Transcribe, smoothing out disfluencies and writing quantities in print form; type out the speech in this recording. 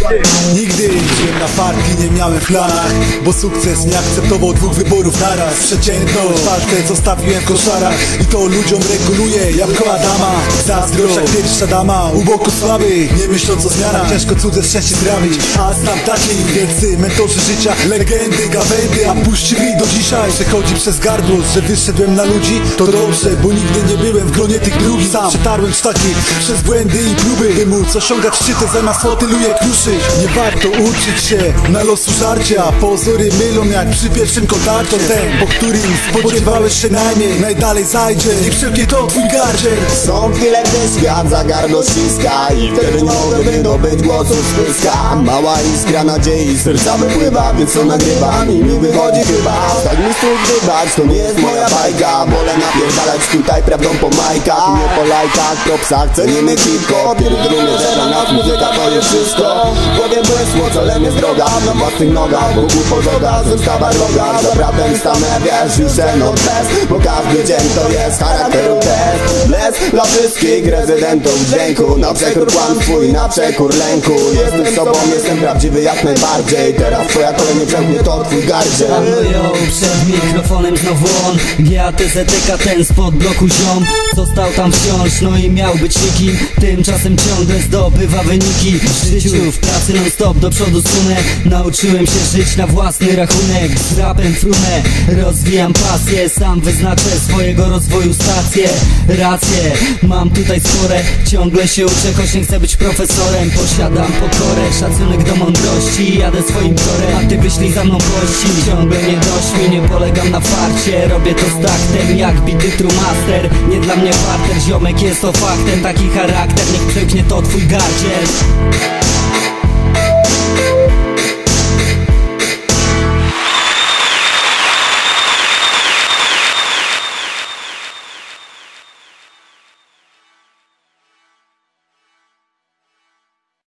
Nigdy żyłem na farki, nie miałem w planach, bo sukces nie akceptował dwóch wyborów naraz. Przeciętność, walkę zostawiłem w koszarach i to ludziom reguluje jabłko Adama. Zazdrość jak pierwsza dama, u boku słaby, nie myśląc o zmianach. Ciężko cudze szczęście zdrawić, a znam takich wielcy mentorzy życia, legendy, gawędy, a puścili do dzisiaj. Przechodzi przez gardło, że wyszedłem na ludzi, to dobrze, bo nigdy nie byłem w gronie tych drugich. Sam przetarłem sztaki przez błędy i próby, by móc osiągać szczyty zamiast flotylu je kruszyć. Nie warto uczyć się na losu żarcia, pozory mylą jak przy pierwszym kontakcie. Ten, po którym spodziewałeś się najmniej, najdalej zajdzie, niech wszelkie to twój gardziel. Są chwile, gdy świat za gardło ściska i wtedy nie mogę wydobyć głosu z pyska. Mała iskra nadziei z serca wypływa, więc co nagrywam i mi wychodzi chyba. Tak mi stóp wybacz, to nie jest moja bajka, wolę napierdalać tutaj prawdą po majkach. Nie po lajkach, propsach, cenimy hip-hop, pierdolimy, że dla nas muzyka to jest wszystko. Powiem bez ale mnie droga na własnych nogach, Bogu pogoda, zostawa droga. Za bratem stanę, wiesz, już ten bez, bo każdy dzień to jest charakteru test. Bless dla wszystkich rezydentów dźwięku, na przekór kłam twój, na przekór lęku. Jestem sobą, jestem prawdziwy jak najbardziej. Teraz twoja kolej nie przemknie, to twój gardziel. Yo, przed mikrofonem znowu on, GATZTK, ten spod bloku ziom. Został tam wciąż, no i miał być nikim. Tymczasem ciągle zdobywa wyniki. W życiu, w pracy non stop do przodu sunę. Nauczyłem się żyć na własny rachunek. Z rapem frunę, rozwijam pasję. Sam wyznaczę swojego rozwoju stację. Rację, mam tutaj spore. Ciągle się uczę, choć nie chcę być profesorem. Posiadam pokorę, szacunek do mądrości. Jadę swoim torem, a ty wyślij za mną gości. Ciągle nie dość mi, nie polegam na farcie. Robię to z taktem, jak bity Trumaster. Nie dla mnie parter, ziomek jest to faktem. Taki charakter, niech przemknie to twój gardziel.